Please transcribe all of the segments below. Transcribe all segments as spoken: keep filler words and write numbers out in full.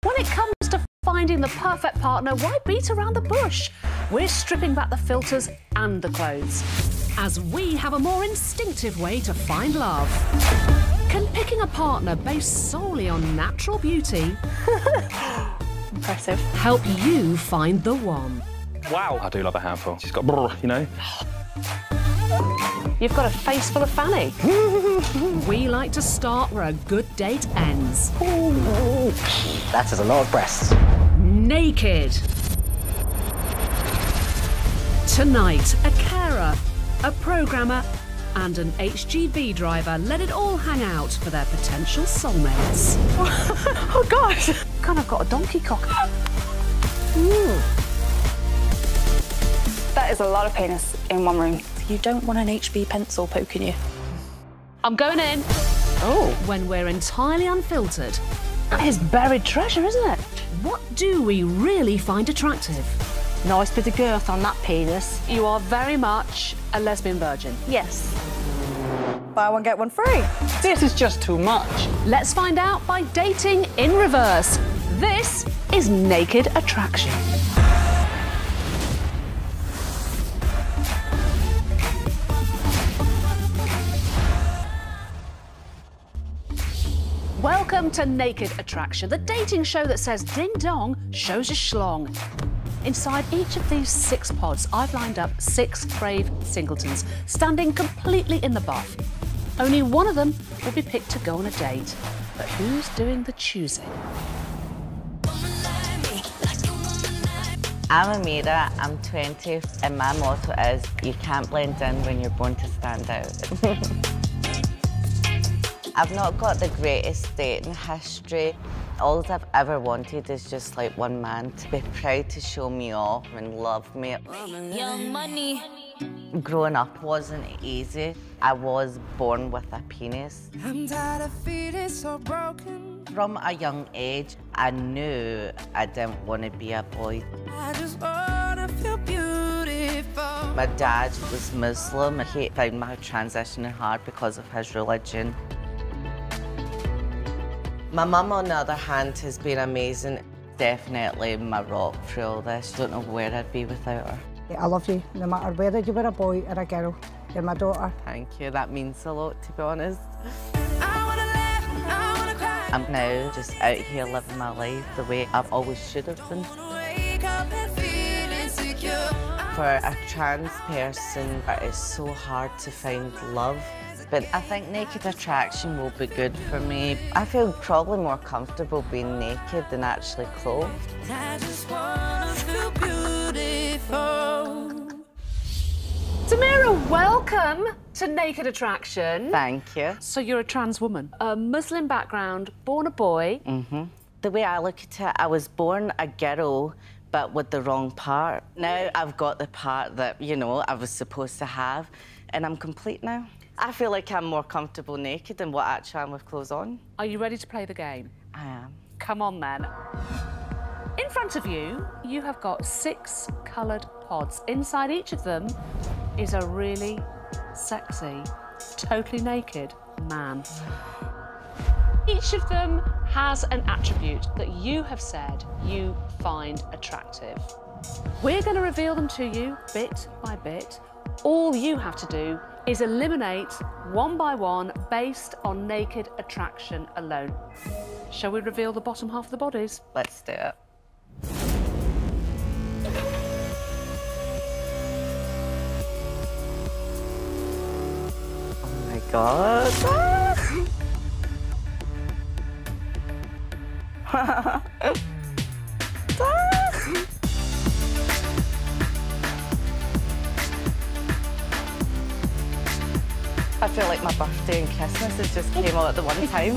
When it comes to finding the perfect partner, why beat around the bush? We're stripping back the filters and the clothes, as we have a more instinctive way to find love. Can picking a partner based solely on natural beauty impressive help you find the one? Wow. I do love a handful. She's got brr, you know. You've got a face full of fanny. We like to start where a good date ends. Ooh. That is a lot of breasts. Naked. Tonight, a carer, a programmer, and an H G V driver let it all hang out for their potential soulmates. Oh, gosh. Kind of got a donkey cock. Ooh. That is a lot of penis in one room. You don't want an H B pencil poking you. I'm going in. Oh. When we're entirely unfiltered. That is buried treasure, isn't it? What do we really find attractive? Nice bit of girth on that penis. You are very much a lesbian virgin. Yes. Buy one, get one free. This is just too much. Let's find out by dating in reverse. This is Naked Attraction. Welcome to Naked Attraction, the dating show that says ding dong, shows a schlong. Inside each of these six pods, I've lined up six brave singletons, standing completely in the buff. Only one of them will be picked to go on a date. But who's doing the choosing? I'm Amira, I'm twenty, and my motto is, you can't blend in when you're born to stand out. I've not got the greatest dating history. All I've ever wanted is just like one man to be proud to show me off and love me. Young money. Growing up wasn't easy. I was born with a penis. I'm tired of feeling so broken. From a young age, I knew I didn't want to be a boy. I just wanna feel beautiful. My dad was Muslim. He found my transition hard because of his religion. My mum, on the other hand, has been amazing. Definitely my rock through all this. I don't know where I'd be without her. I love you, no matter whether you were a boy or a girl. You're my daughter. Thank you, that means a lot, to be honest. I wanna laugh, I wanna cry. I'm now just out here living my life the way I've always should have been. Wake up and feel insecure. For a trans person, it is so hard to find love. But I think Naked Attraction will be good for me. I feel probably more comfortable being naked than actually clothed. I just wanna feel beautiful. Amira, welcome to Naked Attraction. Thank you. So you're a trans woman, a Muslim background, born a boy. Mm-hmm. The way I look at it, I was born a girl, but with the wrong part. Now I've got the part that, you know, I was supposed to have, and I'm complete now. I feel like I'm more comfortable naked than what actually I'm with clothes on. Are you ready to play the game? I am. Come on, then. In front of you, you have got six coloured pods. Inside each of them is a really sexy, totally naked man. Each of them has an attribute that you have said you find attractive. We're going to reveal them to you bit by bit. All you have to do is eliminate one by one based on Naked Attraction alone. Shall we reveal the bottom half of the bodies? Let's do it. Oh my God. I feel like my birthday and Christmas has just came out at the one time.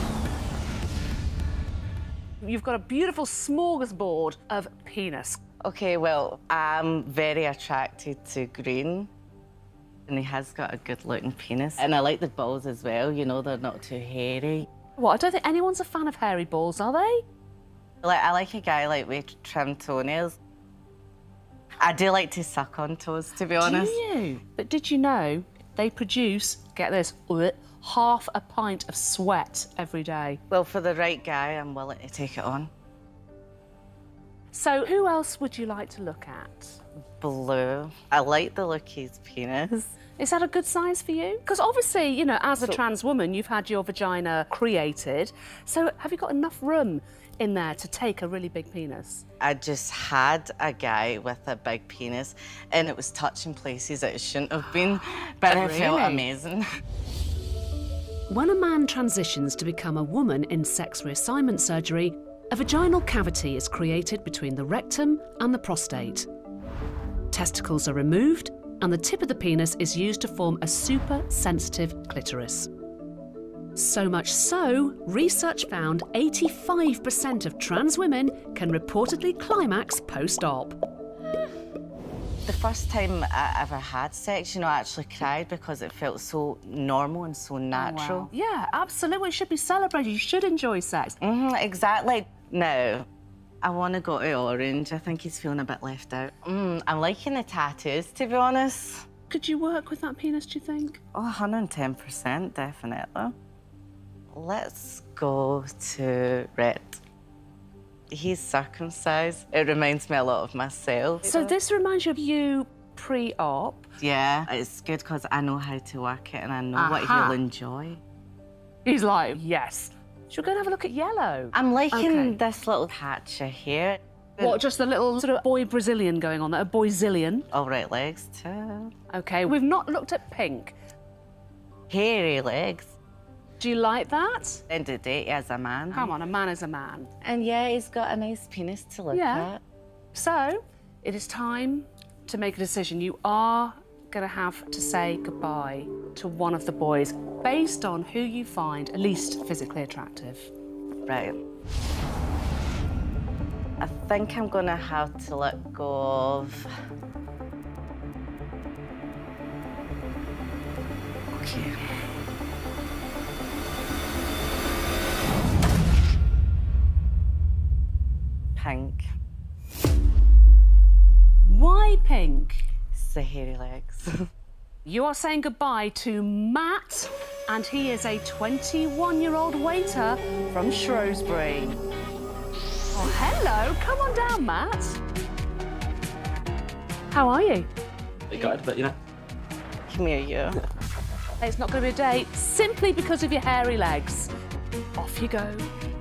You've got a beautiful smorgasbord of penis. Okay, well, I'm very attracted to green. And he has got a good-looking penis. And I like the balls as well, you know, they're not too hairy. What, I don't think anyone's a fan of hairy balls, are they? Like, I like a guy like with trimmed toenails. I do like to suck on toes, to be honest. Do you? But did you know they produce, get this, half a pint of sweat every day? Well, for the right guy, I'm willing to take it on. So who else would you like to look at? Blue. I like the look of his penis. Is that a good size for you? Because obviously, you know, as a So- trans woman, you've had your vagina created. So have you got enough room in there to take a really big penis? I just had a guy with a big penis and it was touching places that it shouldn't have been, but it felt Really? amazing. When a man transitions to become a woman in sex reassignment surgery, a vaginal cavity is created between the rectum and the prostate. Testicles are removed, and the tip of the penis is used to form a super-sensitive clitoris. So much so, research found eighty-five percent of trans women can reportedly climax post-op. The first time I ever had sex, you know, I actually cried because it felt so normal and so natural. Wow. Yeah, absolutely. It should be celebrated. You should enjoy sex. Mm-hmm, exactly. No, I want to go to Orange. I think he's feeling a bit left out. Mm, I'm liking the tattoos, to be honest. Could you work with that penis, do you think? Oh, one hundred ten percent, definitely. Let's go to Red. He's circumcised. It reminds me a lot of myself. So this reminds you of you pre-op. Yeah, it's good because I know how to work it and I know what Aha. he'll enjoy. He's like, yes. Should we go and have a look at yellow? I'm liking Okay. this little patch of hair. What, just a little sort of boy Brazilian going on there, a boyzillion? All right legs too. Okay, we've not looked at pink. Hairy legs. Do you like that? End of the day, as a man. Come on, a man is a man. And yeah, he's got a nice penis to look Yeah. at. So, it is time to make a decision. You are going to have to say goodbye to one of the boys based on who you find least physically attractive. Right. I think I'm gonna have to let go of... Okay. Pink. Why pink? It's the hairy legs. You are saying goodbye to Matt, and he is a twenty-one-year-old waiter from Shrewsbury. Oh, hello. Come on down, Matt. How are you? Bit gutted, but you know. Come here, you. It's not going to be a date simply because of your hairy legs. Off you go.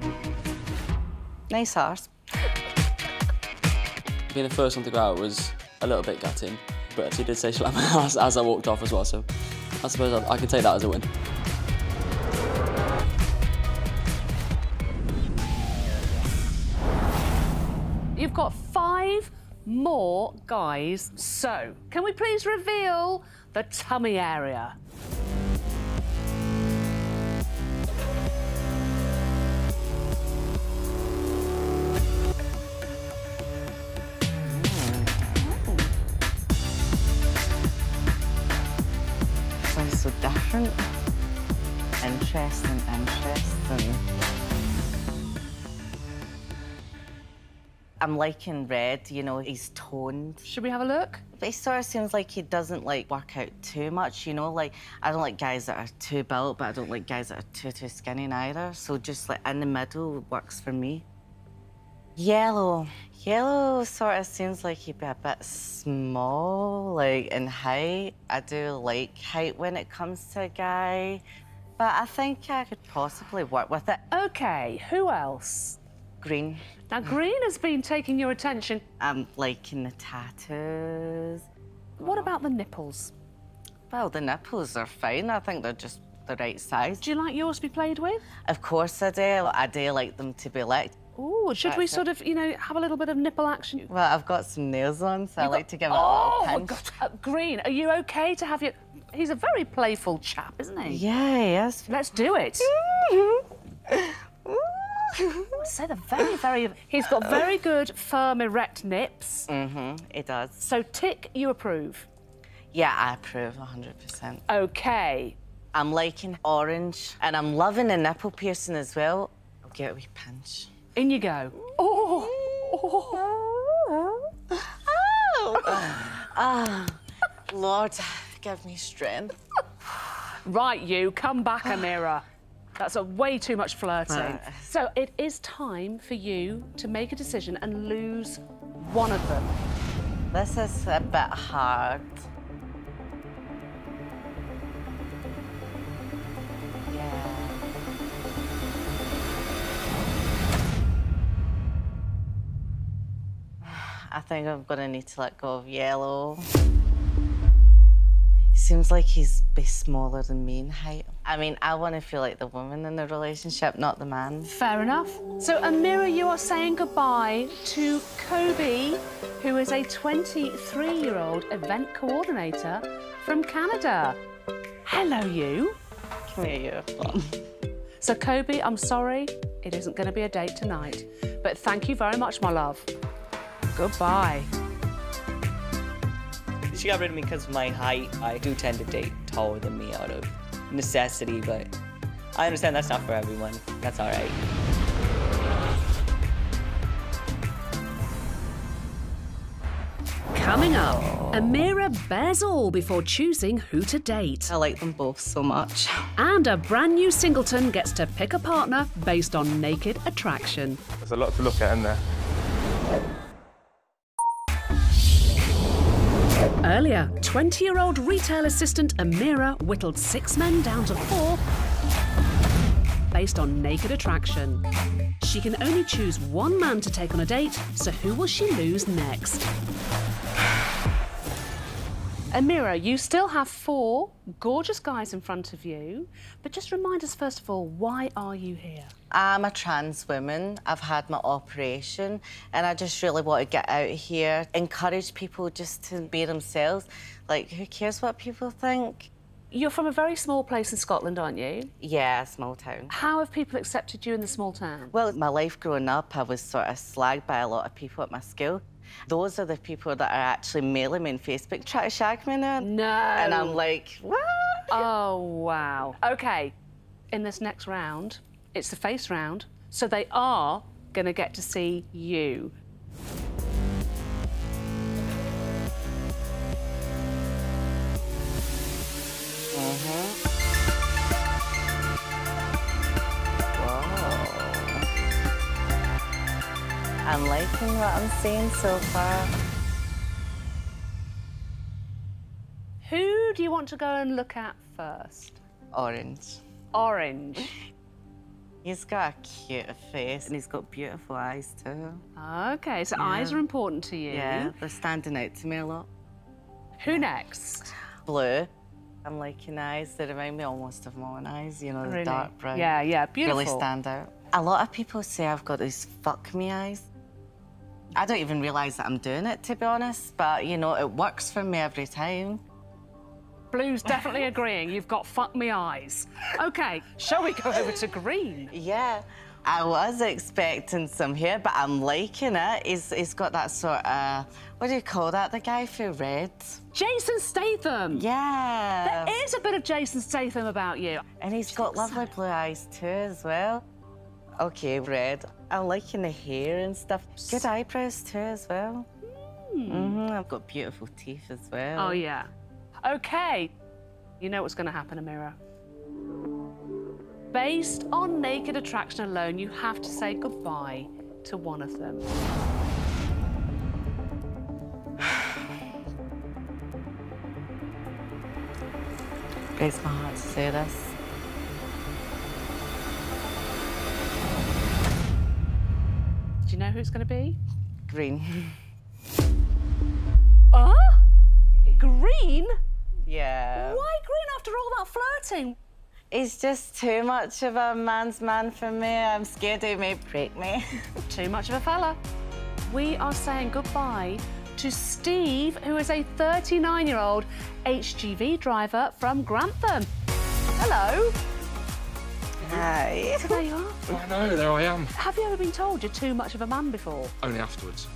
Nice horse. Being the first one to go out was a little bit gutting, but she did say slap my ass as I walked off as well, so I suppose I, I can take that as a win. You've got five more guys, so can we please reveal the tummy area? Sounds so different. Interesting, interesting. I'm liking Red, you know, he's toned. Should we have a look? But he sort of seems like he doesn't like work out too much, you know, like I don't like guys that are too built, but I don't like guys that are too, too skinny neither. So just like in the middle works for me. Yellow. Yellow sort of seems like he'd be a bit small, like in height. I do like height when it comes to a guy, but I think I could possibly work with it. Okay, who else? Green. Now, green has been taking your attention. I'm liking the tattoos. What about the nipples? Well, the nipples are fine. I think they're just the right size. Do you like yours to be played with? Of course I do. I do like them to be licked. Ooh, should we That's sort it. of, you know, have a little bit of nipple action? Well, I've got some nails on, so I You've like got- to give it oh, a little pinch. God. Uh, green, are you okay to have your... He's a very playful chap, isn't he? Yeah, yes. Let's do it. So the very, very... He's got very good, firm, erect nips. Mm-hmm, it does. So tick, you approve. Yeah, I approve one hundred percent. Okay. I'm liking orange, and I'm loving the nipple piercing as well. I'll get a wee pinch. In you go. Oh! oh. Ah, Lord, give me strength. Right, you, come back, Amira. That's a way too much flirting. Uh. So it is time for you to make a decision and lose one of them. This is a bit hard. Yeah. I think I'm gonna need to let go of yellow. He seems like he's be smaller than me in height. I mean, I want to feel like the woman in the relationship, not the man. Fair enough. So, Amira, you are saying goodbye to Kobe, who is a twenty-three-year-old event coordinator from Canada. Hello, you. Come here, you. So, Kobe, I'm sorry, it isn't going to be a date tonight. But thank you very much, my love. Goodbye. She got rid of me because of my height. I do tend to date taller than me out of necessity, but I understand that's not for everyone. That's all right. Coming up, Amira bears all before choosing who to date. I like them both so much. And a brand new singleton gets to pick a partner based on naked attraction. There's a lot to look at in there. Earlier, twenty-year-old retail assistant Amira whittled six men down to four based on naked attraction. She can only choose one man to take on a date, so who will she lose next? Amira, you still have four gorgeous guys in front of you, but just remind us, first of all, why are you here? I'm a trans woman. I've had my operation, and I just really want to get out here, encourage people just to be themselves. Like, who cares what people think? You're from a very small place in Scotland, aren't you? Yeah, small town. How have people accepted you in the small town? Well, my life growing up, I was sort of slagged by a lot of people at my school. Those are the people that are actually mailing me on Facebook, trying to shag me now. No. And I'm like, what? Oh, wow. OK, in this next round, it's the face round, so they are going to get to see you. Mm-hmm. Whoa. I'm liking what I'm seeing so far. Who do you want to go and look at first? Orange. Orange. He's got a cute face and he's got beautiful eyes too. OK, so Yeah. eyes are important to you. Yeah, they're standing out to me a lot. Who next? Blue. I'm liking eyes. They remind me almost of my own eyes, you know, the Really? dark brown. Yeah, yeah, beautiful. Really stand out. A lot of people say I've got these fuck me eyes. I don't even realise that I'm doing it, to be honest, but, you know, it works for me every time. Blue's definitely agreeing. You've got fuck me eyes. OK, shall we go over to green? Yeah. I was expecting some here, but I'm liking it. He's, he's got that sort of, what do you call that, the guy for Red? Jason Statham. Yeah. There is a bit of Jason Statham about you. And he's got lovely blue eyes too as well. OK, Red. I'm liking the hair and stuff. Good eyebrows too as well. Mm. Mm-hmm. I've got beautiful teeth as well. Oh, yeah. OK. You know what's going to happen, Amira. Based on naked attraction alone, you have to say goodbye to one of them. Breaks my heart to say this. Do you know who it's going to be? Green. Huh? Green? Yeah. Why green after all that flirting? He's just too much of a man's man for me. I'm scared he may break me. Too much of a fella. We are saying goodbye to Steve, who is a thirty-nine-year-old H G V driver from Grantham. Hello. Hi. So there you are. I know, there I am. Have you ever been told you're too much of a man before? Only afterwards.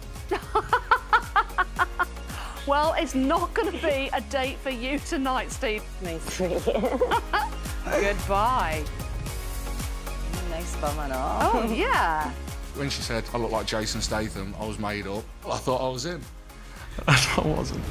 Well, it's not going to be a date for you tonight, Steve. Nice to meet you. Goodbye. Nice bum and all. Oh, yeah. When she said I look like Jason Statham, I was made up. I thought I was him. I wasn't.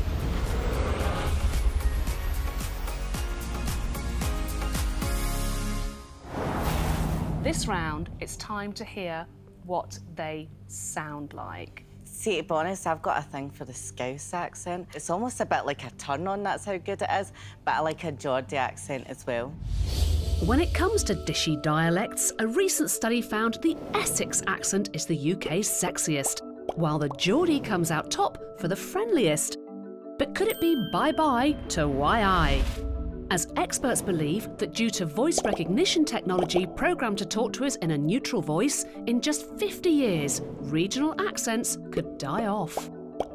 This round, it's time to hear what they sound like. See, to be honest, I've got a thing for the Scouse accent. It's almost a bit like a turn-on, that's how good it is, but I like a Geordie accent as well. When it comes to dishy dialects, a recent study found the Essex accent is the U K's sexiest, while the Geordie comes out top for the friendliest. But could it be bye-bye to Y I? As experts believe that due to voice recognition technology programmed to talk to us in a neutral voice, in just fifty years, regional accents could die off.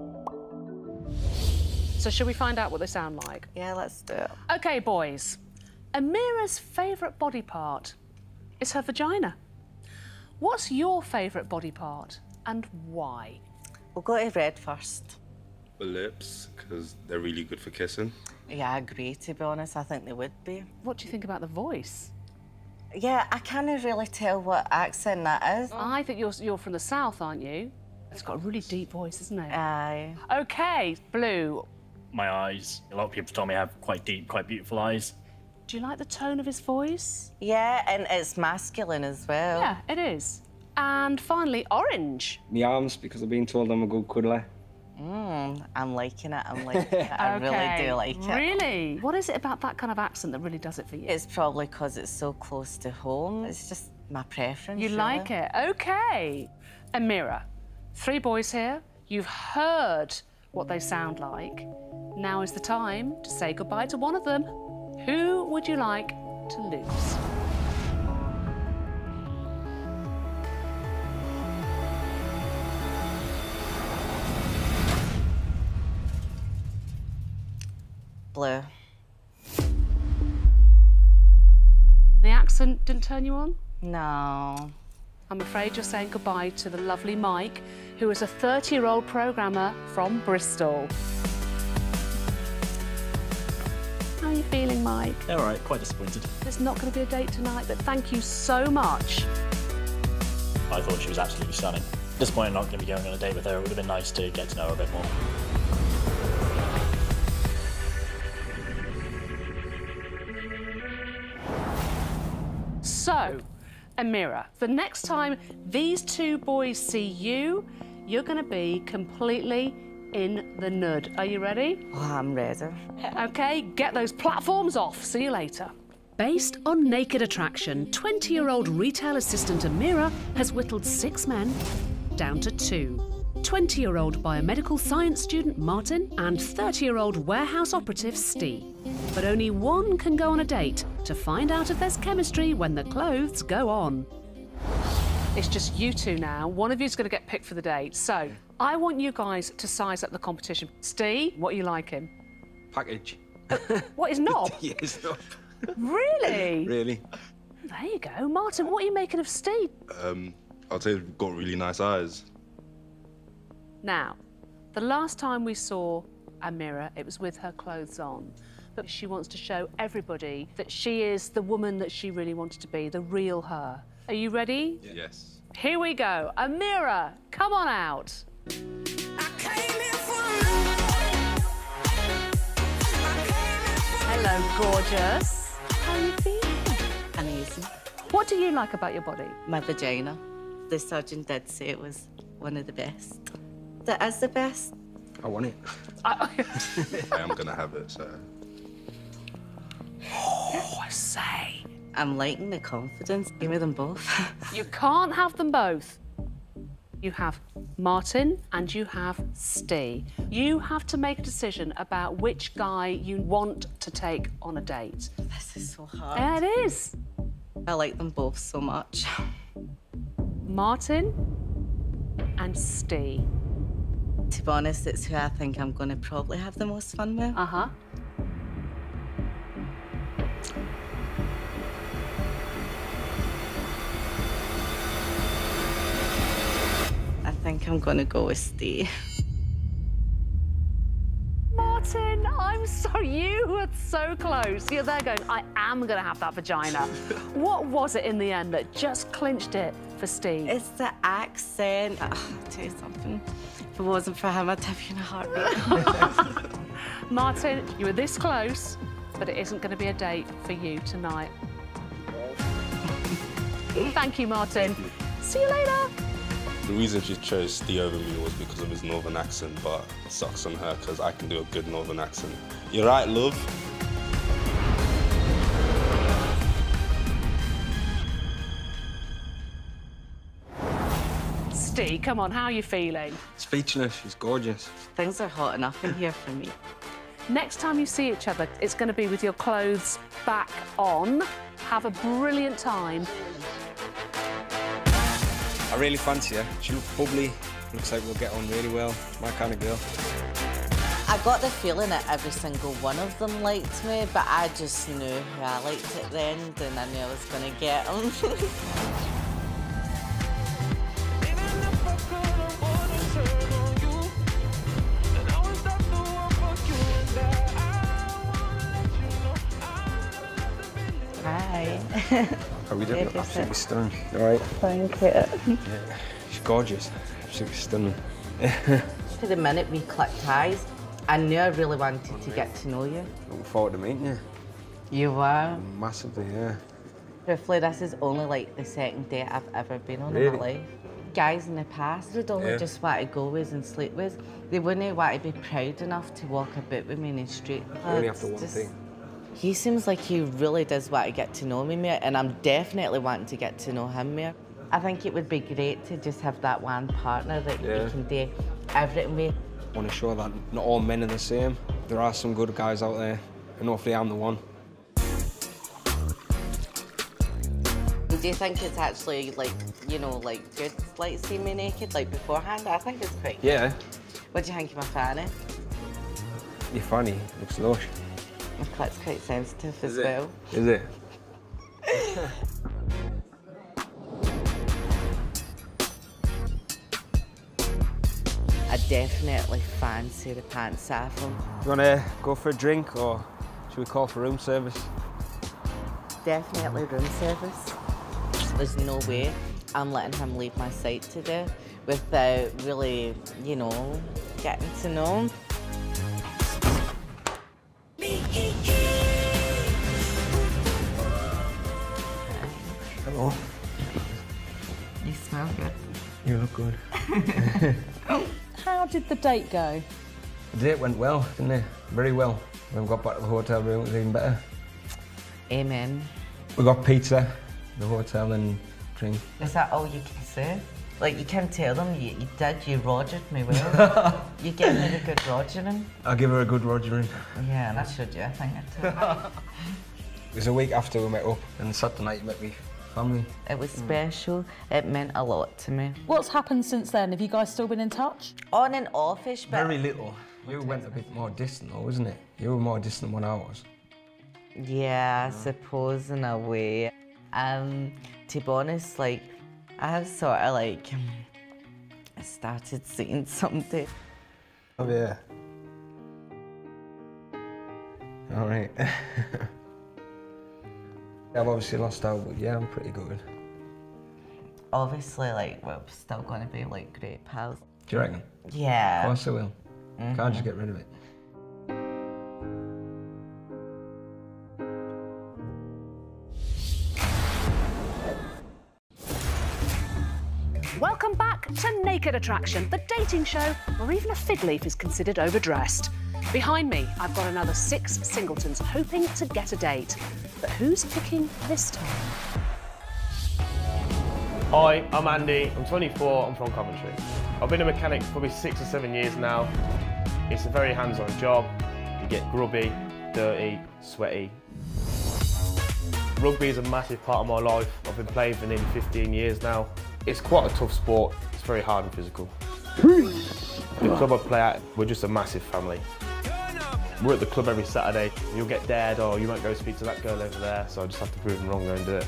So should we find out what they sound like? Yeah, let's do it. OK, boys. Amira's favourite body part is her vagina. What's your favourite body part and why? We'll go to red first. The lips, because they're really good for kissing. Yeah, I agree, to be honest. I think they would be. What do you think about the voice? Yeah, I can't really tell what accent that is. I think you're, you're from the south, aren't you? It's got a really deep voice, isn't it? Aye. OK, Blue. My eyes. A lot of people told me I have quite deep, quite beautiful eyes. Do you like the tone of his voice? Yeah, and it's masculine as well. Yeah, it is. And finally, Orange. My arms, because I've been told I'm a good cuddler. Mm, I'm liking it, I'm liking it. I Okay. really do like it. Really? What is it about that kind of accent that really does it for you? It's probably because it's so close to home. It's just my preference. You really. like it? OK. Amira, three boys here. You've heard what they sound like. Now is the time to say goodbye to one of them. Who would you like to lose? Blue. The accent didn't turn you on? No. I'm afraid you're saying goodbye to the lovely Mike, who is a thirty-year-old programmer from Bristol. How are you feeling, Mike? They're all right, quite disappointed. There's not going to be a date tonight, but thank you so much. I thought she was absolutely stunning. Disappointed not going to be going on a date with her. It would have been nice to get to know her a bit more. So, Amira, the next time these two boys see you, you're going to be completely in the nud. Are you ready? Oh, I'm ready. OK, get those platforms off. See you later. Based on naked attraction, twenty-year-old retail assistant Amira has whittled six men down to two. twenty-year-old biomedical science student Martin and thirty-year-old warehouse operative Steve. But only one can go on a date to find out if there's chemistry when the clothes go on. It's just you two now. One of you's going to get picked for the date. So, I want you guys to size up the competition. Steve, what are you liking? Package. What is knob? Yeah, it's not. Really? Really? There you go. Martin, what are you making of Steve? Um, I'll tell you, you've got really nice eyes. Now, the last time we saw Amira, it was with her clothes on. But she wants to show everybody that she is the woman that she really wanted to be, the real her. Are you ready? Yes. Here we go. Amira, come on out. Hello, gorgeous. How are you feeling? Amazing. What do you like about your body? My vagina. The surgeon did say it was one of the best. That is the best. I want it. I, I am going to have it, so... Oh, I say. I'm liking the confidence. Give me them both. You can't have them both. You have Martin and you have Steve. You have to make a decision about which guy you want to take on a date. This is so hard. Yeah, it is. I like them both so much. Martin and Steve. To be honest, it's who I think I'm going to probably have the most fun with. Uh-huh. I think I'm going to go with Steve. Martin, I'm sorry, you were so close. You're there going, I am going to have that vagina. What was it in the end that just clinched it for Steve? It's the accent. Oh, I'll tell you something. If it wasn't for him, I'd have you in a heartbeat. Martin, you were this close, but it isn't going to be a date for you tonight. Thank you, Martin. See you later. The reason she chose Steve over me was because of his northern accent, but it sucks on her because I can do a good northern accent. You're right, love. Steve, come on, how are you feeling? Speechless, she's gorgeous. Things are hot enough in here for me. Next time you see each other, it's going to be with your clothes back on. Have a brilliant time. I really fancy her. She looks bubbly. Looks like we'll get on really well. My kind of girl. I got the feeling that every single one of them liked me, but I just knew who I liked at the end, and I knew I was going to get them. Hi. How are we doing? Absolutely stunning. All right. Thank you. Yeah, she's gorgeous. Absolutely stunning. To the minute we clicked eyes, I knew I really wanted to get to know you. Looking forward to meeting you. You were? Massively, yeah. Truthfully, this is only like the second date I've ever been on Really? in my life. Guys in the past would only Yeah. just want to go with and sleep with. They wouldn't want to be proud enough to walk about with me in the street. You only have It's to one just- thing. He seems like he really does want to get to know me more, and I'm definitely wanting to get to know him more. I think it would be great to just have that one partner that Yeah. you can do everything with. I want to show that not all men are the same. There are some good guys out there, and hopefully I'm the one. Do you think it's actually, like, you know, like, good, like, seeing me naked, like, beforehand? I think it's quite good. Yeah. What do you think of my fanny? You're funny. Looks lush. My clit's quite sensitive as Is it? well. Is it? I definitely fancy the pants saffron. You want to go for a drink, or should we call for room service? Definitely room service. There's no way I'm letting him leave my side today without really, you know, getting to know him. Hello. You smell good. You look good. How did the date go? The date went well, didn't it? Very well. When we got back to the hotel room, it was even better. Amen. We got pizza, the hotel, and drink. Is that all you can say? Like, you can't tell them you, you did, you rogered me well. You gave me a good rogering. I'll give her a good rogering. Yeah, and I showed you a thing or two. It was a week after we met up, and Saturday night met me family. It was special. It meant a lot to me. What's happened since then? Have you guys still been in touch? On and offish, but... Very little. You went a bit more distant though, wasn't it? You were more distant than I was. Yeah, I suppose in a way. Um, to be honest, like, I have sort of like started seeing something. Oh yeah. All right. I've obviously lost out, but yeah, I'm pretty good. Obviously, like, we're still going to be like great pals. Do you reckon? Yeah. Of course I will. Mm-hmm. Can't just get rid of it. Welcome back to Naked Attraction, the dating show where even a fig leaf is considered overdressed. Behind me, I've got another six singletons hoping to get a date. But who's picking this time? Hi, I'm Andy, I'm twenty-four, I'm from Coventry. I've been a mechanic for probably six or seven years now. It's a very hands-on job. You get grubby, dirty, sweaty. Rugby is a massive part of my life. I've been playing for nearly fifteen years now. It's quite a tough sport, it's very hard and physical. The club I play at, we're just a massive family. We're at the club every Saturday. You'll get dared, or you won't go speak to that girl over there, so I just have to prove them wrong and do it.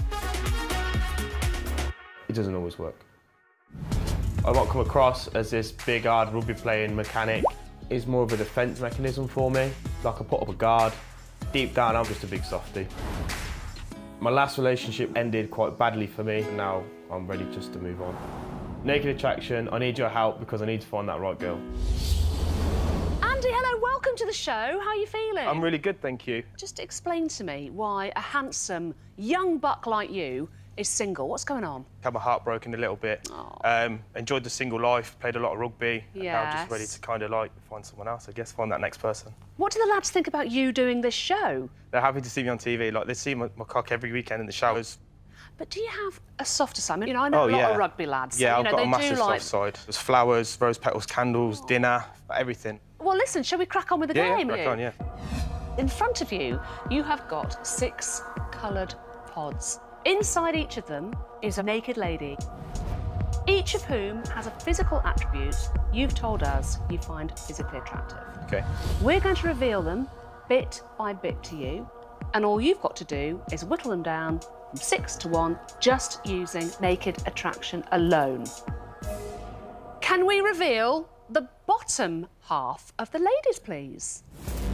It doesn't always work. I might come across as this big, hard rugby playing mechanic. It's more of a defence mechanism for me. Like, I put up a guard. Deep down, I'm just a big softie. My last relationship ended quite badly for me, and now I'm ready just to move on. Naked Attraction, I need your help because I need to find that right girl. Andy, hello, welcome to the show. How are you feeling? I'm really good, thank you. Just explain to me why a handsome young buck like you is single. What's going on? Had my heart broken a little bit. Um, enjoyed the single life, played a lot of rugby. And now I'm just ready Yes. to kind of like find someone else, I guess, find that next person. What do the lads think about you doing this show? They're happy to see me on T V. Like, they see my, my cock every weekend in the showers. But do you have a softer side? I mean, you know, I know Oh, a lot yeah. of rugby lads. Yeah, so, you I've know, got they a massive do like... soft side. There's flowers, rose petals, candles, dinner, everything. Well, listen, shall we crack on with the yeah, game, yeah, Lou? crack on, yeah. In front of you, you have got six coloured pods. Inside each of them is a naked lady, each of whom has a physical attribute you've told us you find physically attractive. Okay. We're going to reveal them bit by bit to you, and all you've got to do is whittle them down from six to one, just using naked attraction alone. Can we reveal the bottom half of the ladies, please?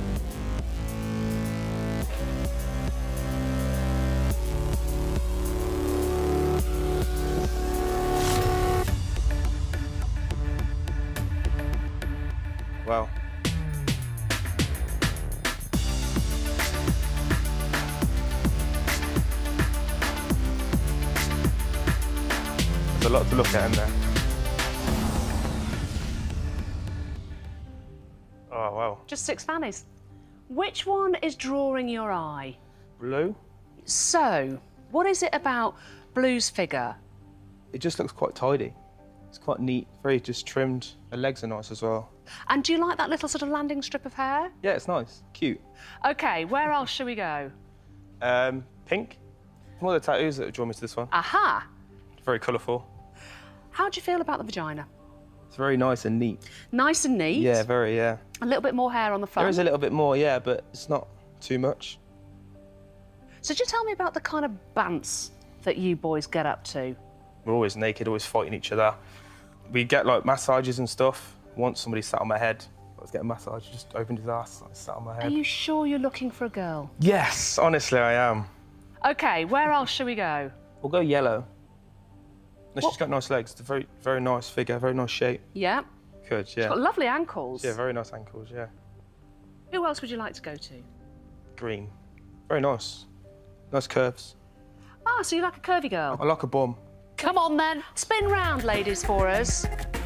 Wow. There's a lot to look at in there. Oh, wow. Just six fannies. Which one is drawing your eye? Blue? So, what is it about Blue's figure? It just looks quite tidy. It's quite neat, very just trimmed. Her legs are nice as well. And do you like that little sort of landing strip of hair? Yeah, it's nice, cute. OK, where else shall we go? Um, pink. One of the tattoos that draw me to this one. Aha! Very colourful. How do you feel about the vagina? It's very nice and neat. Nice and neat? Yeah, very, yeah. A little bit more hair on the front? There is a little bit more, yeah, but it's not too much. So just tell me about the kind of bants that you boys get up to. We're always naked, always fighting each other. We get, like, massages and stuff. Once somebody sat on my head, I was getting a massage, just opened his ass, like, sat on my head. Are you sure you're looking for a girl? Yes, honestly, I am. OK, where else shall we go? We'll go yellow. No, she's got nice legs. It's a very, very nice figure, very nice shape. Yeah. Good, yeah. She's got lovely ankles. Yeah, very nice ankles, yeah. Who else would you like to go to? Green. Very nice. Nice curves. Ah, so you like a curvy girl? I like a bum. Come on, then. Spin round, ladies, for us.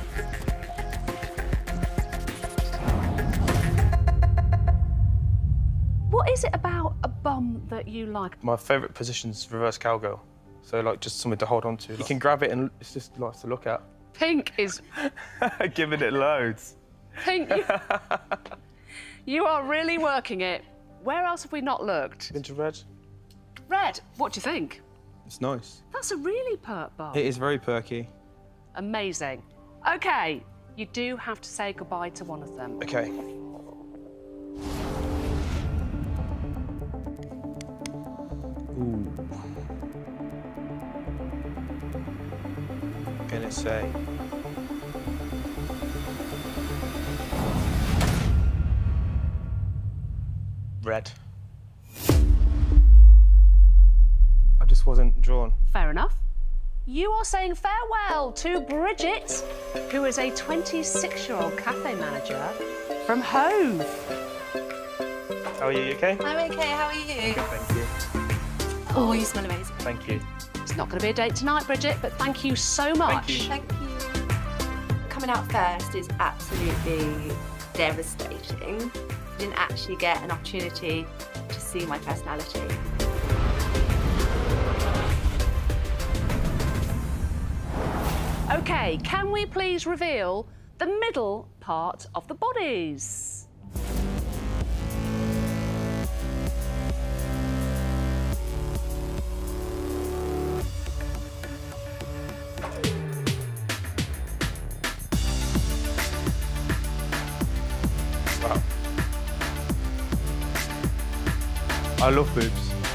What is it about a bum that you like? My favourite position's reverse cowgirl. So, like, just something to hold on to. You can grab it and it's just nice to look at. Pink is... Giving it loads. Pink, you... you are really working it. Where else have we not looked? Been to red? Red. What do you think? It's nice. That's a really perk bum. It is very perky. Amazing. OK, you do have to say goodbye to one of them. OK. Ooh. I'm gonna say... red. I just wasn't drawn. Fair enough. You are saying farewell to Bridget, who is a twenty-six-year-old cafe manager from Hove. How are you, you okay? I'm okay, how are you? Good, thank you. Oh, you smell amazing. Thank you. It's not going to be a date tonight, Bridget, but thank you so much. Thank you. Coming out first is absolutely devastating. I didn't actually get an opportunity to see my personality. OK, can we please reveal the middle part of the bodies? Wow. I love boobs.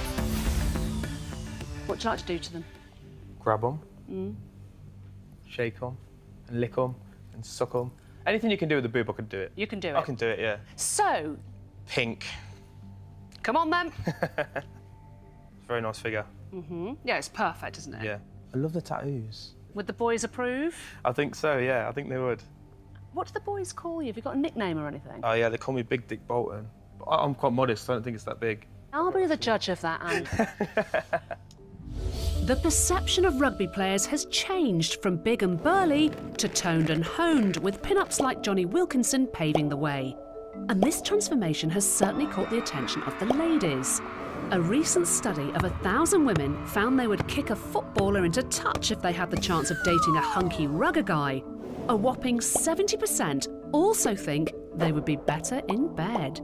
What would you like to do to them? Grab them, Mm. shake them, and lick them, and suck them. Anything you can do with a boob, I can do it. You can do it. I can do it, yeah. So, Pink. come on then. Very nice figure. Mm-hmm. Yeah, it's perfect, isn't it? Yeah. I love the tattoos. Would the boys approve? I think so, yeah. I think they would. What do the boys call you? Have you got a nickname or anything? Oh, yeah, they call me Big Dick Bolton. But I- I'm quite modest, so I don't think it's that big. I'll be the judge of that, Anne. The perception of rugby players has changed from big and burly to toned and honed, with pin-ups like Johnny Wilkinson paving the way. And this transformation has certainly caught the attention of the ladies. A recent study of a thousand women found they would kick a footballer into touch if they had the chance of dating a hunky rugger guy. A whopping seventy percent also think they would be better in bed.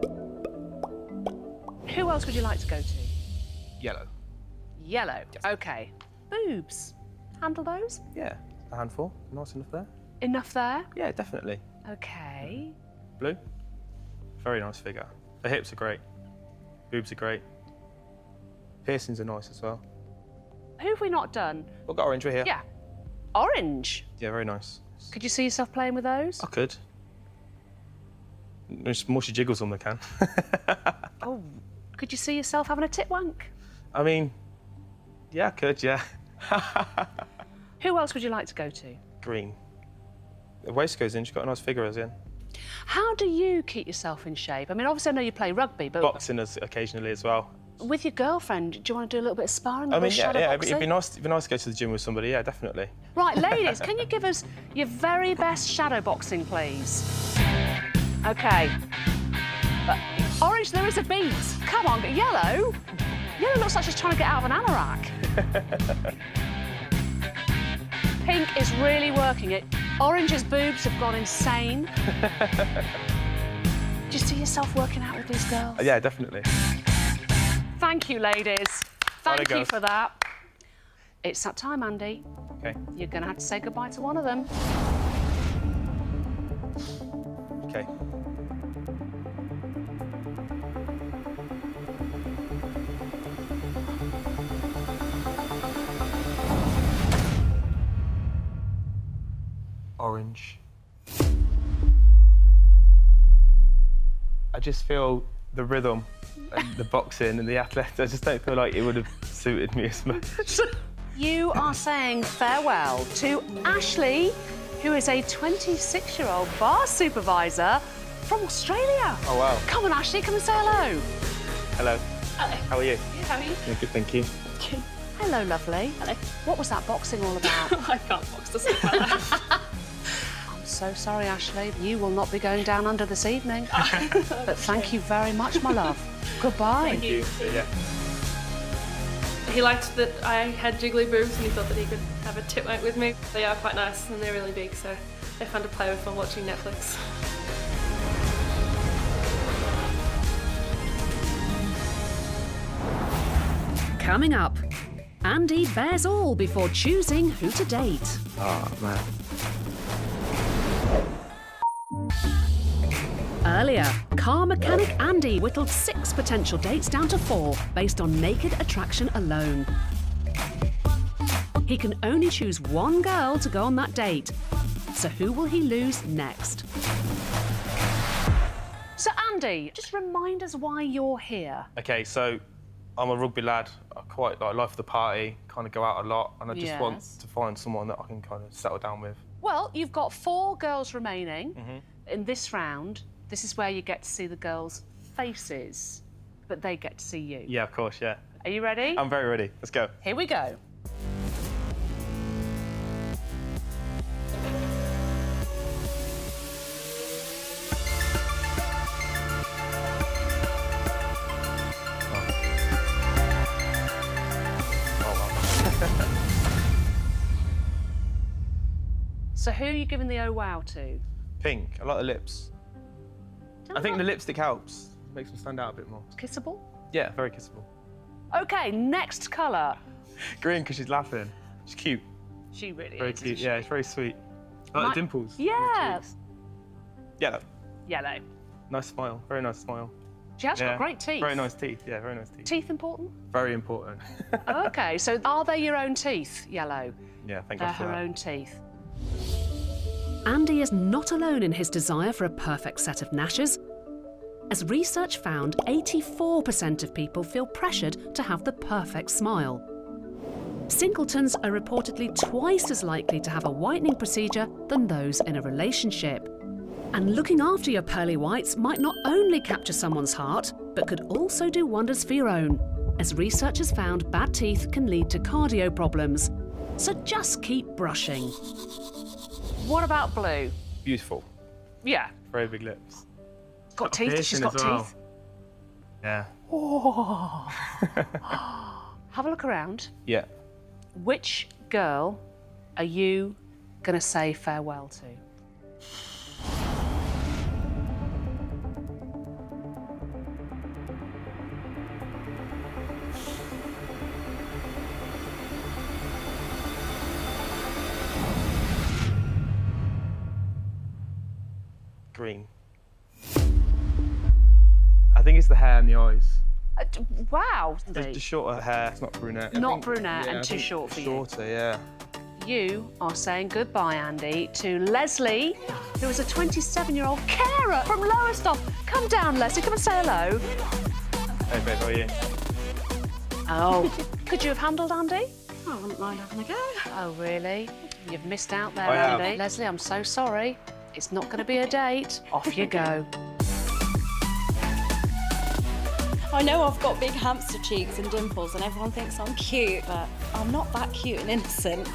Who else would you like to go to? Yellow. Yellow. OK. Boobs. Handle those? Yeah, a handful. Nice enough there. Enough there? Yeah, definitely. OK. Blue. Very nice figure. The hips are great. Boobs are great. Piercings are nice as well. Who have we not done? We've got orange right here. Yeah. Orange. Yeah, very nice. Could you see yourself playing with those? I could. There's more she jiggles on the can. Oh, could you see yourself having a tit wank? I mean, yeah, I could, yeah. Who else would you like to go to? Green. The waist goes in, she's got a nice figure as in. How do you keep yourself in shape? I mean, obviously I know you play rugby, but... Boxing as occasionally as well. With your girlfriend, do you want to do a little bit of sparring? I mean, yeah, yeah, it'd be, it'd be boxing? nice. It'd be nice to go to the gym with somebody. Yeah, definitely. Right, ladies, can you give us your very best shadow boxing, please? OK. Uh, orange, there is a beat. Come on, but yellow. Yellow looks like she's trying to get out of an anorak. Pink is really working it. Orange's boobs have gone insane. Do you see yourself working out with these girls? Yeah, definitely. Thank you, ladies. Thank you goes. for that. It's that time, Andy. Okay. You're going to have to say goodbye to one of them. Okay. Orange. I just feel the rhythm and the boxing and the athletics. I just don't feel like it would have suited me as much. You are saying farewell to Ashley, who is a twenty-six-year-old bar supervisor from Australia. Oh, wow. Come on, Ashley, come and say hello. Hello. Hello. How are you? How are you? Yeah, good, thank you. Hello, lovely. Hello. What was that boxing all about? I can't box to sleep like that. I'm so sorry, Ashley. You will not be going down under this evening. But thank you very much, my love. Goodbye. Thank you. Yeah. He liked that I had jiggly boobs and he thought that he could have a tit wank with me. They are quite nice and they're really big, so they're fun to play with while watching Netflix. Coming up, Andy bears all before choosing who to date. Oh, man. Earlier, car mechanic Andy whittled six potential dates down to four based on naked attraction alone. He can only choose one girl to go on that date. So who will he lose next? So, Andy, just remind us why you're here. Okay, so I'm a rugby lad. I quite like life of the party, kind of go out a lot, and I just Yes. want to find someone that I can kind of settle down with. Well, you've got four girls remaining. Mm-hmm. In this round, this is where you get to see the girls' faces, but they get to see you. Yeah, of course, yeah. Are you ready? I'm very ready. Let's go. Here we go. So who are you giving the oh wow to? Pink. I like the lips. Don't I think like- the lipstick helps. Makes them stand out a bit more. Kissable? Yeah, very kissable. OK, next colour. Green, because she's laughing. She's cute. She really Very is. cute. isn't Yeah, it's very sweet. I like My- the dimples. Yeah. Yellow. Yellow. Nice smile. Very nice smile. She has Yeah. got great teeth. Very nice teeth. Yeah, very nice teeth. Teeth important? Very important. OK, so are they your own teeth, Yellow? Yeah, thank They're God for her that. own teeth. Andy is not alone in his desire for a perfect set of gnashes. As research found, eighty-four percent of people feel pressured to have the perfect smile. Singletons are reportedly twice as likely to have a whitening procedure than those in a relationship. And looking after your pearly whites might not only capture someone's heart, but could also do wonders for your own. as researchers found bad teeth can lead to cardio problems. So just keep brushing. What about Blue? Beautiful. Yeah. Very big lips. Got teeth? She's got well. teeth? Yeah. Oh. Have a look around. Yeah. Which girl are you going to say farewell to? Green. I think it's the hair and the eyes. Uh, wow. The, the shorter hair, it's not brunette. I Not think- brunette yeah, and I too think short for you. Shorter, yeah. You are saying goodbye, Andy, to Leslie, who is a twenty-seven-year-old carer from Lowestoft. Come down, Leslie. Come and say hello. Hey, babe, how are you? Oh. Could you have handled Andy? I wouldn't mind having a go. Oh, really? You've missed out there, I have. Andy. Leslie, I'm so sorry. It's not going to be a date. Off you go. I know I've got big hamster cheeks and dimples and everyone thinks I'm cute, but I'm not that cute and innocent.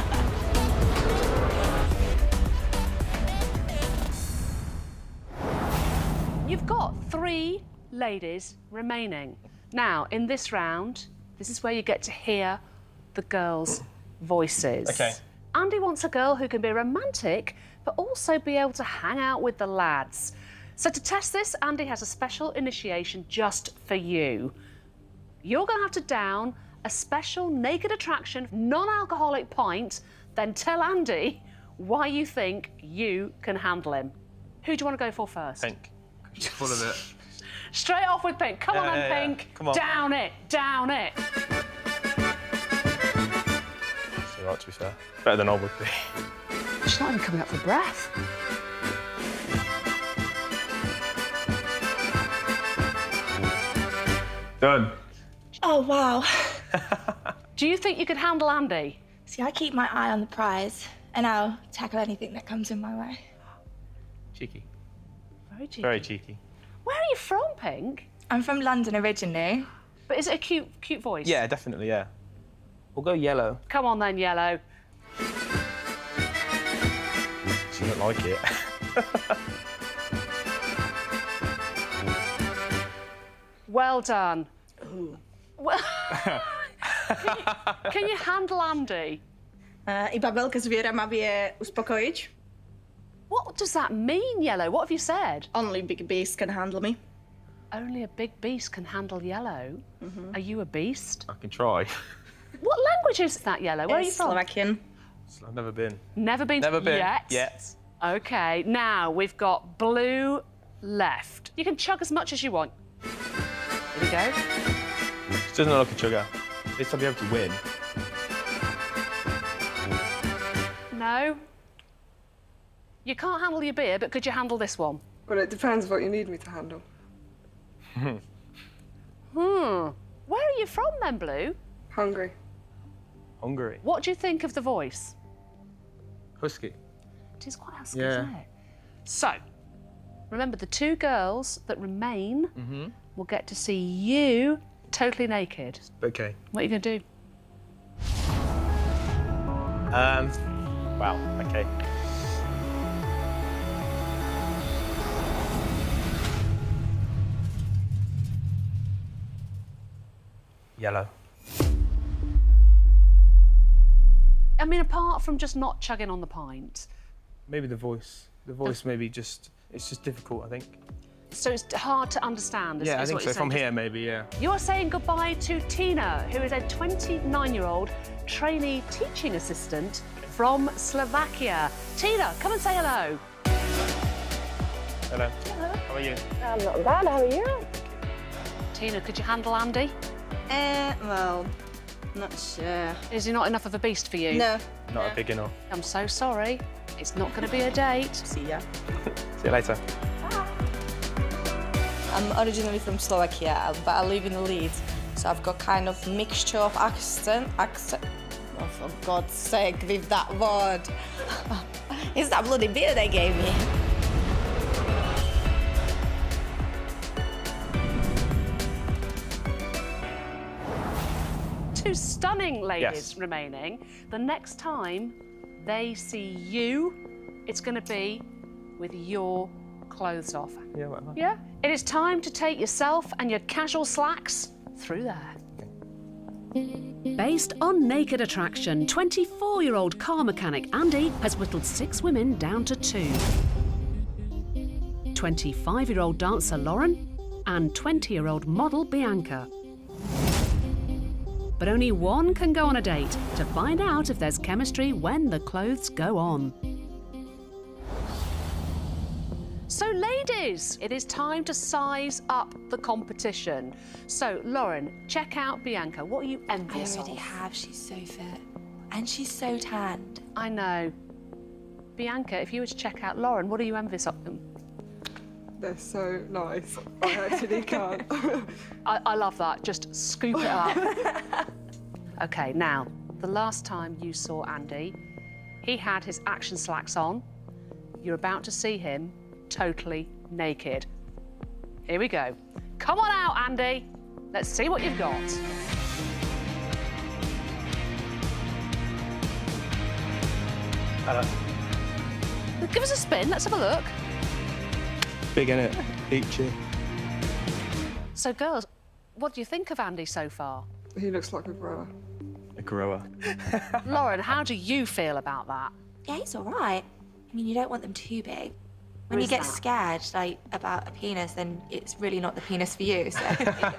You've got three ladies remaining. Now, in this round, this is where you get to hear the girls' voices. Okay. Andy wants a girl who can be romantic, but also be able to hang out with the lads. So to test this, Andy has a special initiation just for you. You're going to have to down a special naked attraction, non-alcoholic pint, then tell Andy why you think you can handle him. Who do you want to go for first? Pink. She's full of it. Straight off with Pink. Come Yeah, on then, yeah, yeah. Pink. Come on. Down it, down it. It's all right, to be fair. Better than I would be. She's not even coming up for breath. Done. Oh, wow. Do you think you could handle Andy? See, I keep my eye on the prize, and I'll tackle anything that comes in my way. Cheeky. Very cheeky. Very cheeky. Where are you from, Pink? I'm from London originally. But is it a cute, cute voice? Yeah, definitely, yeah. We'll go yellow. Come on then, Yellow. She don't like it. Well done. Well, can, you, can you handle Andy? Uh, iba veľké zviera ma vie uspokojiť. What does that mean, Yellow? What have you said? Only big beast can handle me. Only a big beast can handle Yellow. Mhm. Are you a beast? I can try. What language is that, Yellow? Where are you from? Slovakian. I've never been. Never been. Never been. Yet? Yet. Okay, now we've got Blue left. You can chug as much as you want. Here we go. She doesn't look like a chugger. At least I'll be able to win. No. You can't handle your beer, but could you handle this one? Well, it depends what you need me to handle. Hmm. Where are you from then, Blue? Hungry. Hungary. What do you think of the voice? Husky. It is quite husky, Yeah. isn't it? So, remember the two girls that remain Mm-hmm. will get to see you totally naked. Okay. What are you going to do? Um, wow, okay. Yellow. I mean, apart from just not chugging on the pint. Maybe the voice. The voice maybe just, it's just difficult, I think. So it's hard to understand, is, Yeah, I is think what so. you're From saying. here, maybe, yeah. You're saying goodbye to Tina, who is a twenty-nine-year-old trainee teaching assistant from Slovakia. Tina, come and say hello. Hello. How are you? I'm not bad, how are you? Tina, could you handle Andy? Eh, well, not sure. Is he not enough of a beast for you? No. Not big enough. I'm so sorry. It's not going to be a date. See ya. See you later. I'm originally from Slovakia, but I live in Leeds, so I've got kind of mixture of accent. Accent. Oh, for God's sake, with that word. It's that bloody beer they gave me. two stunning ladies Yes. remaining. The next time they see you, it's going to be with your clothes off. Yeah, whatever. Yeah? It is time to take yourself and your casual slacks through there. Based on naked attraction, twenty-four-year-old car mechanic Andy has whittled six women down to two. twenty-five-year-old dancer Lauren and twenty-year-old model Bianca. But only one can go on a date to find out if there's chemistry when the clothes go on. So, ladies, it is time to size up the competition. So, Lauren, check out Bianca. What are you envious I already of? have. She's so fit. And she's so tanned. I know. Bianca, if you were to check out Lauren, what are you envious of them? They're so nice. I actually can't. I, I love that. Just scoop it up. OK, now, the last time you saw Andy, he had his action slacks on. You're about to see him totally naked. Here we go. Come on out, Andy. Let's see what you've got. Hello. Give us a spin. Let's have a look. Big, innit? Peachy. So, girls, what do you think of Andy so far? He looks like a grower. A grower. Lauren, how do you feel about that? Yeah, he's all right. I mean, you don't want them too big. When Or you is get that? scared, like, about a penis, then it's really not the penis for you, so...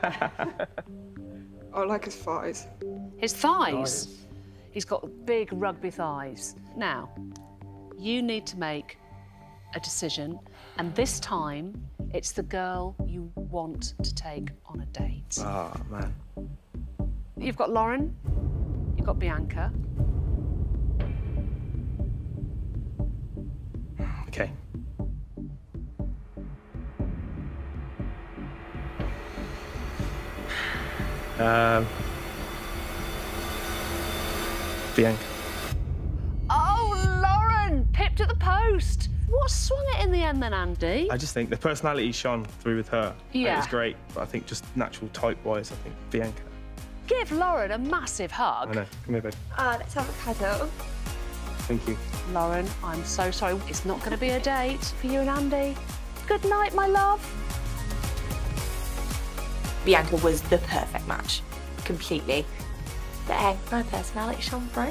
I like his thighs. His thighs? He's got big rugby thighs. Now, you need to make a decision, and this time, it's the girl you want to take on a date. Oh, man. You've got Lauren, you've got Bianca. OK. Um, Bianca. Oh, Lauren! Pipped at the post. What swung it in the end then, Andy? I just think the personality shone through with her. And Yeah. it was great, but I think just natural type-wise, I think Bianca. Give Lauren a massive hug. I know. Come here, babe. Oh, let's have a cuddle. Thank you. Lauren, I'm so sorry. It's not going to be a date for you and Andy. Good night, my love. Bianca was the perfect match. Completely. But hey, my personality shone through.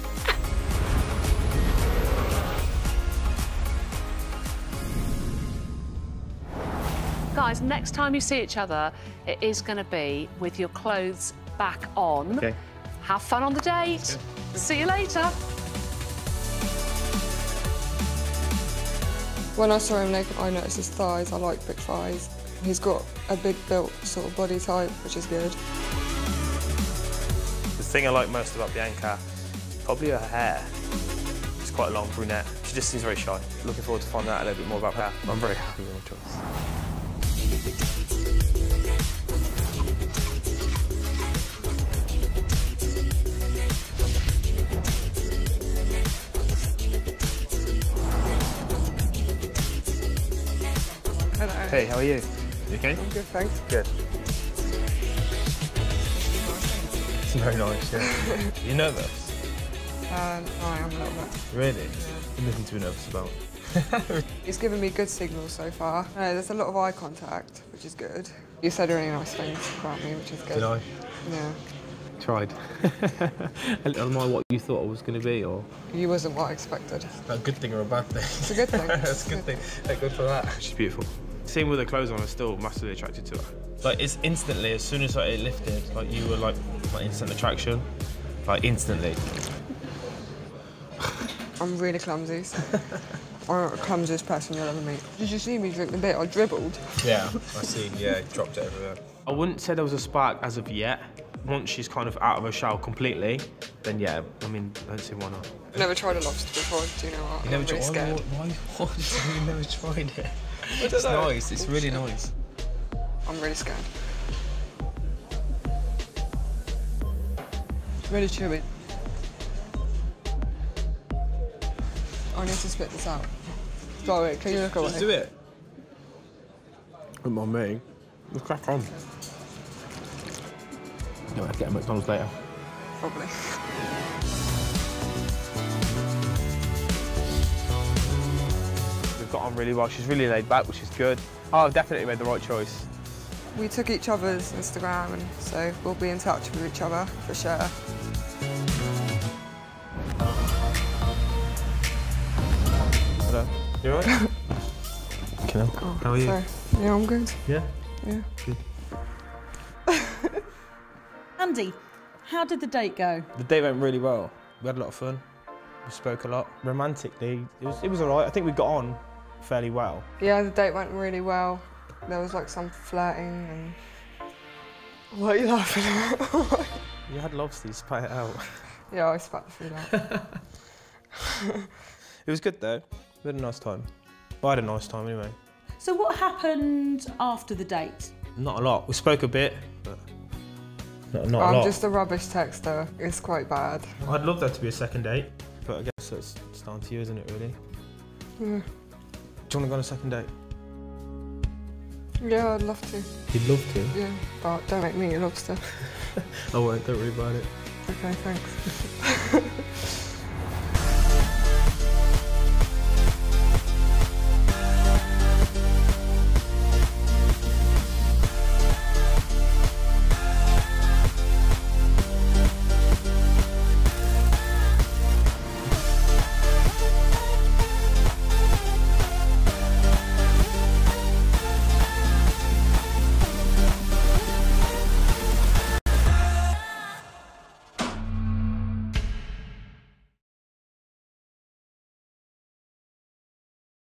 Guys, next time you see each other, it is going to be with your clothes back on. Okay. Have fun on the date. See you later. When I saw him naked, I noticed his thighs. I like big thighs. He's got a big built sort of body type, which is good. The thing I like most about Bianca, probably her hair. It's quite a long brunette. She just seems very shy. Looking forward to finding out a little bit more about her. I'm very happy with my choice. Hello. Hey, how are you? You okay? I'm good, thanks. Good. It's very nice, yeah. You nervous? Um, I am a little bit. Really? Yeah. Nothing to be nervous about. He's given me good signals so far. Uh, there's a lot of eye contact, which is good. You said really nice things about me, which is good. Did I? Yeah. Tried. Am I what you thought I was going to be, or? You wasn't what I expected. A good thing or a bad thing? It's a good thing. It's a good thing. Yeah, good for that. She's beautiful. Seeing with her clothes on, I'm still massively attracted to her. Like, it's instantly, as soon as like, it lifted, like, you were, like, my instant attraction. Like, instantly. I'm really clumsy. So I'm not the clumsiest person you'll ever meet. Did you see me drink the beer? I dribbled. Yeah, I see. Yeah, dropped it everywhere. I wouldn't say there was a spark as of yet. Once she's kind of out of her shell completely, then yeah, I mean, I don't see why not. I've never tried a lobster before, do you know what? You I'm never really tried scared. Why? Why? why you never tried it? I don't It's know. nice. It's really nice. I'm really scared. It's really chewy. I need to spit this out. Sorry, can you look away? Just do it. Don't mind me. Let's crack on. No, I'll get a McDonald's later. probably. We've got on really well. She's really laid back, which is good. Oh, I've definitely made the right choice. We took each other's Instagram, and so we'll be in touch with each other for sure. Hello. You alright? Okay. Oh, How are you? sorry. Yeah, I'm good. Yeah? Yeah. Good. Andy, how did the date go? The date went really well. We had a lot of fun. We spoke a lot. Romantically, it was, it was alright. I think we got on fairly well. Yeah, the date went really well. There was like some flirting and... What are you laughing at? You had lobster, spat it out. Yeah, I spat the food out. It was good though. We had a nice time. Well, I had a nice time anyway. So what happened after the date? Not a lot. We spoke a bit, but not, not I'm a lot. just a rubbish texter. It's quite bad. I'd love that to be a second date, but I guess it's, it's down to you, isn't it, really? Yeah. Do you want to go on a second date? Yeah, I'd love to. You'd love to? Yeah, but don't make me a lobster. I won't, don't worry about it. Okay, thanks.